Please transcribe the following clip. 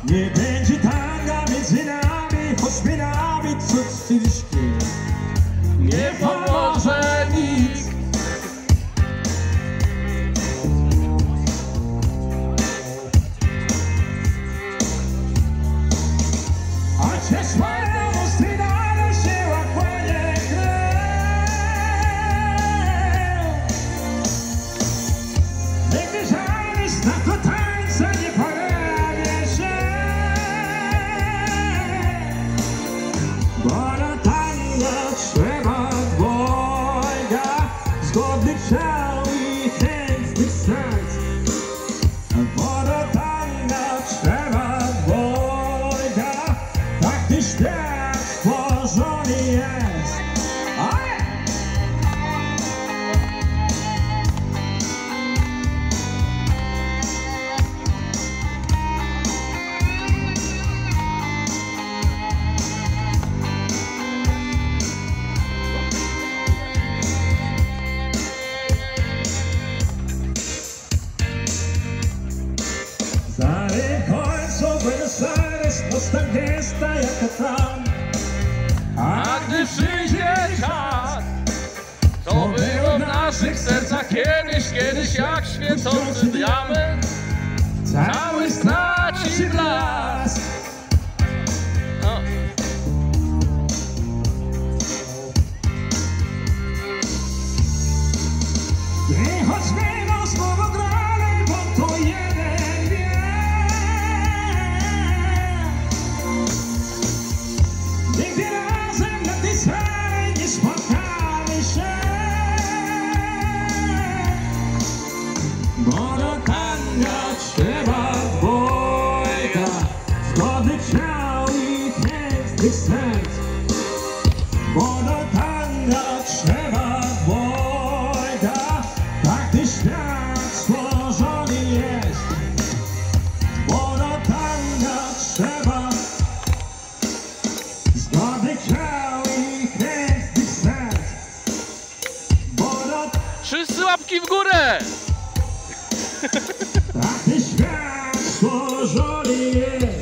Nie będzie tanga między nami, choćby nawet cud styliczki. Nie pomoże nic. Chociaż moja ostrina się łakuje krew. Nigdy żaden znak do tańca nie pojawi się. Bo na tango trzeba dwojga zgodnych ciał i chętnych serc. Bo na tango trzeba dwojga, tak gdy świat stworzony jest. Za końcą Buenos Aires noc gęsta jak tam. A gdy przyjdzie czas, to było w naszych sercach kiedyś jak świecący diament, cały straci blask. No. I choćby nos znowu grali, bo to jeden wie. Nigdy razem na tej sali nie spotkali się. Bo do tanga trzeba dwojga zgodnych ciał i chętnych serc. Bo do tanga trzeba dwojga, tak gdy świat stworzony jest. Bo do tanga trzeba zgodnych ciał i chętnych serc. Bo do Wszyscy łapki w górę! tak gdy świat stworzony jest.